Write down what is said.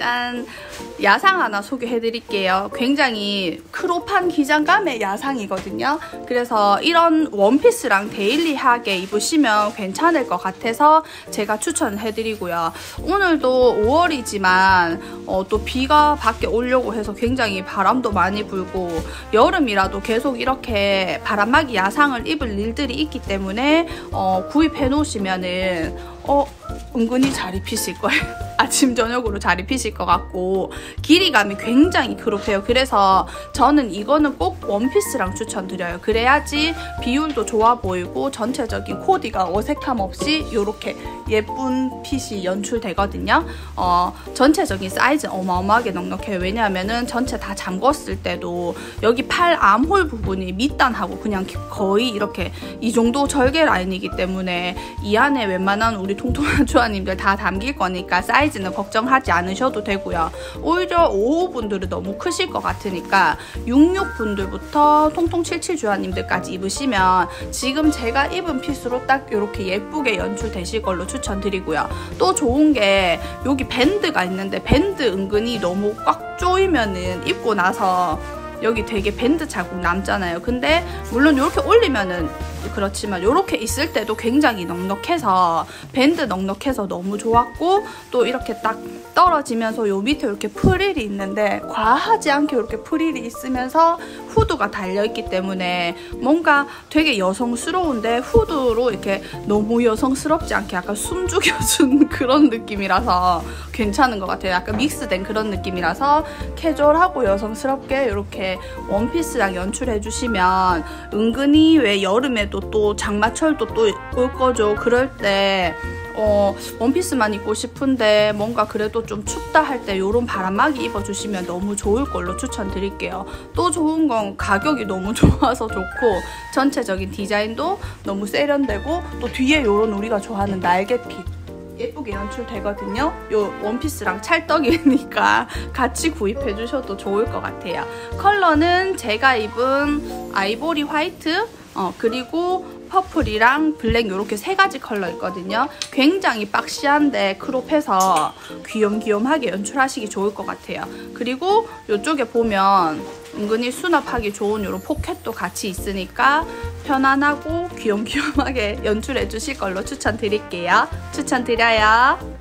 짠! 야상 하나 소개해드릴게요. 굉장히 크롭한 기장감의 야상이거든요. 그래서 이런 원피스랑 데일리하게 입으시면 괜찮을 것 같아서 제가 추천해드리고요. 오늘도 5월이지만 또 비가 밖에 오려고 해서 굉장히 바람도 많이 불고 여름이라도 계속 이렇게 바람막이 야상을 입을 일들이 있기 때문에 구입해 놓으시면은 은근히 잘 입히실 거예요. 아침 저녁으로 잘 입히실 것 같고 길이감이 굉장히 크롭해요. 그래서 저는 이거는 꼭 원피스랑 추천드려요. 그래야지 비율도 좋아 보이고 전체적인 코디가 어색함 없이 이렇게 예쁜 핏이 연출되거든요. 전체적인 사이즈는 어마어마하게 넉넉해요. 왜냐하면은 전체 다 잠궜을 때도 여기 팔 암홀 부분이 밑단하고 그냥 거의 이렇게 이 정도 절개 라인이기 때문에 이 안에 웬만한 우리 통통한 주아님들 다 담길 거니까 사이즈는 걱정하지 않으셔도 되고요. 오히려 55분들은 너무 크실 것 같으니까 66분들부터 통통 77 주아님들까지 입으시면 지금 제가 입은 핏으로 딱 이렇게 예쁘게 연출되실 걸로 추천드리고요. 또 좋은 게 여기 밴드가 있는데 밴드 은근히 너무 꽉 조이면은 입고 나서 여기 되게 밴드 자국 남잖아요. 근데 물론 이렇게 올리면은 그렇지만 이렇게 있을 때도 굉장히 넉넉해서 밴드 넉넉해서 너무 좋았고 또 이렇게 딱 떨어지면서 요 밑에 이렇게 프릴이 있는데 과하지 않게 이렇게 프릴이 있으면서 후드가 달려있기 때문에 뭔가 되게 여성스러운데 후드로 이렇게 너무 여성스럽지 않게 약간 숨죽여준 그런 느낌이라서 괜찮은 것 같아요. 약간 믹스된 그런 느낌이라서 캐주얼하고 여성스럽게 이렇게 원피스랑 연출해주시면 은근히 왜 여름에도 또 장마철도 또 올 거죠. 그럴 때 원피스만 입고 싶은데 뭔가 그래도 좀 춥다 할 때 이런 바람막이 입어주시면 너무 좋을 걸로 추천드릴게요. 또 좋은 건 가격이 너무 좋아서 좋고 전체적인 디자인도 너무 세련되고 또 뒤에 이런 우리가 좋아하는 날개핏 예쁘게 연출되거든요. 요 원피스랑 찰떡이니까 같이 구입해 주셔도 좋을 것 같아요. 컬러는 제가 입은 아이보리 화이트 그리고 퍼플이랑 블랙 이렇게 세 가지 컬러 있거든요. 굉장히 박시한데 크롭해서 귀염귀염하게 연출하시기 좋을 것 같아요. 그리고 이쪽에 보면 은근히 수납하기 좋은 이런 포켓도 같이 있으니까 편안하고 귀염귀염하게 연출해 주실 걸로 추천드릴게요. 추천드려요.